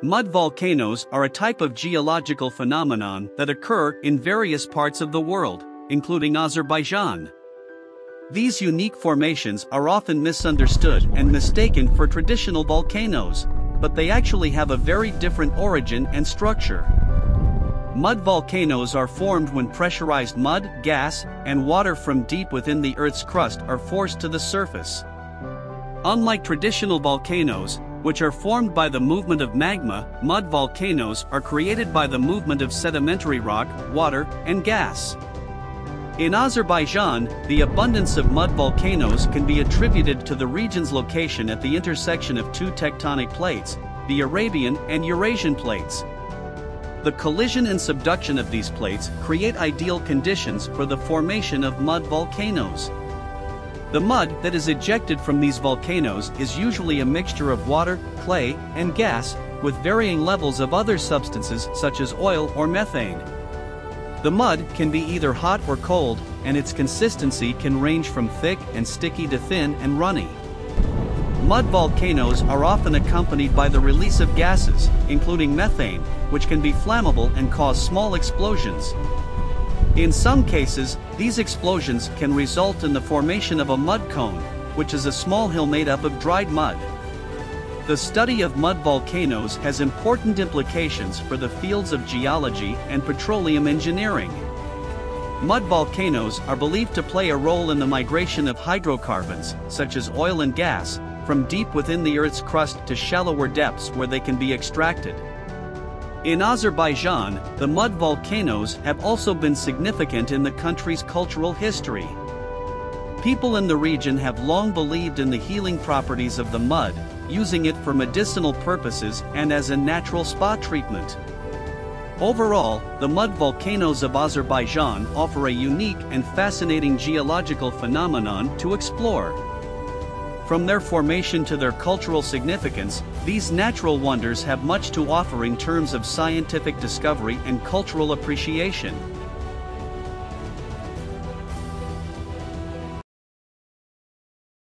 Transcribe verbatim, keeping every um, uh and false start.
Mud volcanoes are a type of geological phenomenon that occur in various parts of the world, including Azerbaijan. These unique formations are often misunderstood and mistaken for traditional volcanoes, but they actually have a very different origin and structure. Mud volcanoes are formed when pressurized mud, gas, and water from deep within the Earth's crust are forced to the surface. Unlike traditional volcanoes, which are formed by the movement of magma, mud volcanoes are created by the movement of sedimentary rock, water, and gas. In Azerbaijan, the abundance of mud volcanoes can be attributed to the region's location at the intersection of two tectonic plates, the Arabian and Eurasian plates. The collision and subduction of these plates create ideal conditions for the formation of mud volcanoes. The mud that is ejected from these volcanoes is usually a mixture of water, clay, and gas, with varying levels of other substances such as oil or methane. The mud can be either hot or cold, and its consistency can range from thick and sticky to thin and runny. Mud volcanoes are often accompanied by the release of gases, including methane, which can be flammable and cause small explosions. In some cases, these explosions can result in the formation of a mud cone, which is a small hill made up of dried mud. The study of mud volcanoes has important implications for the fields of geology and petroleum engineering. Mud volcanoes are believed to play a role in the migration of hydrocarbons, such as oil and gas, from deep within the Earth's crust to shallower depths where they can be extracted. In Azerbaijan, the mud volcanoes have also been significant in the country's cultural history. People in the region have long believed in the healing properties of the mud, using it for medicinal purposes and as a natural spa treatment. Overall, the mud volcanoes of Azerbaijan offer a unique and fascinating geological phenomenon to explore. From their formation to their cultural significance, these natural wonders have much to offer in terms of scientific discovery and cultural appreciation.